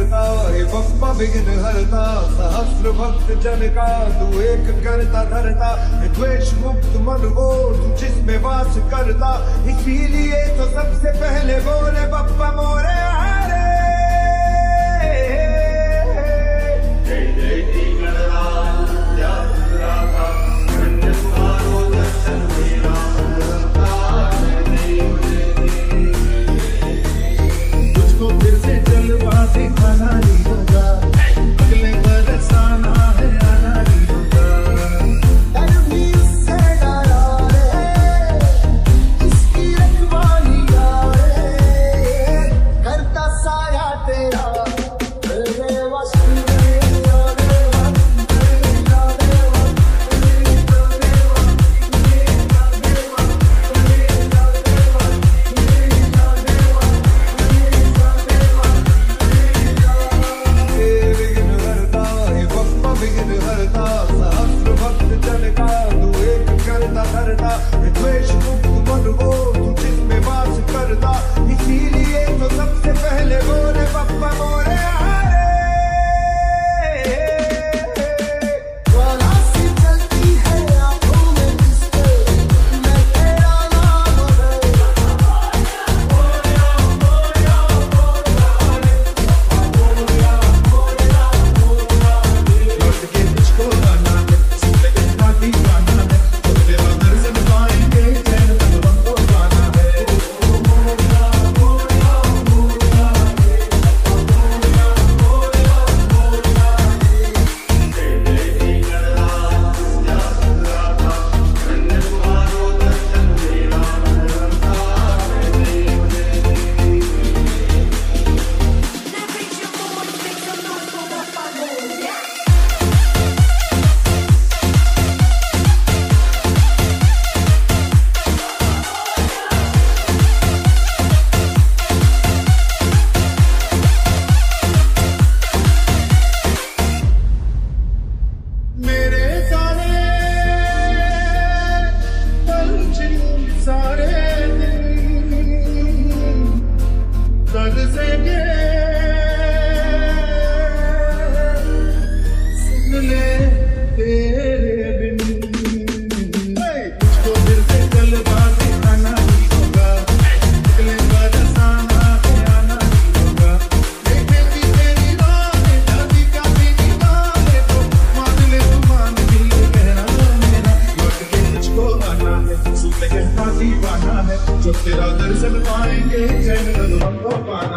करता हे बप्पा विघ्न हरता, सहस्र भक्त जन का तू एक करता धरता, द्वेष मुक्त मन वो तू जिसमें वास करता, इसीलिए तो सबसे पहले बोले बप्पा मोरे हरे। द्वेष मुक्त मन वो तू जिसमें वास करता, इसीलिए तो सबसे पहले बोले बप्पा मोरे हरे। ज्वाला सी चलती है आंखों में जिसके, मैं तेरा नाम है। लौट के तुझको आना है, सुन कहना दीवाना है, तो तेरा दर्शन पाएंगे चैन तन को पाना है। जो तेरा दर्शन पाएंगे चैन तन को पाना।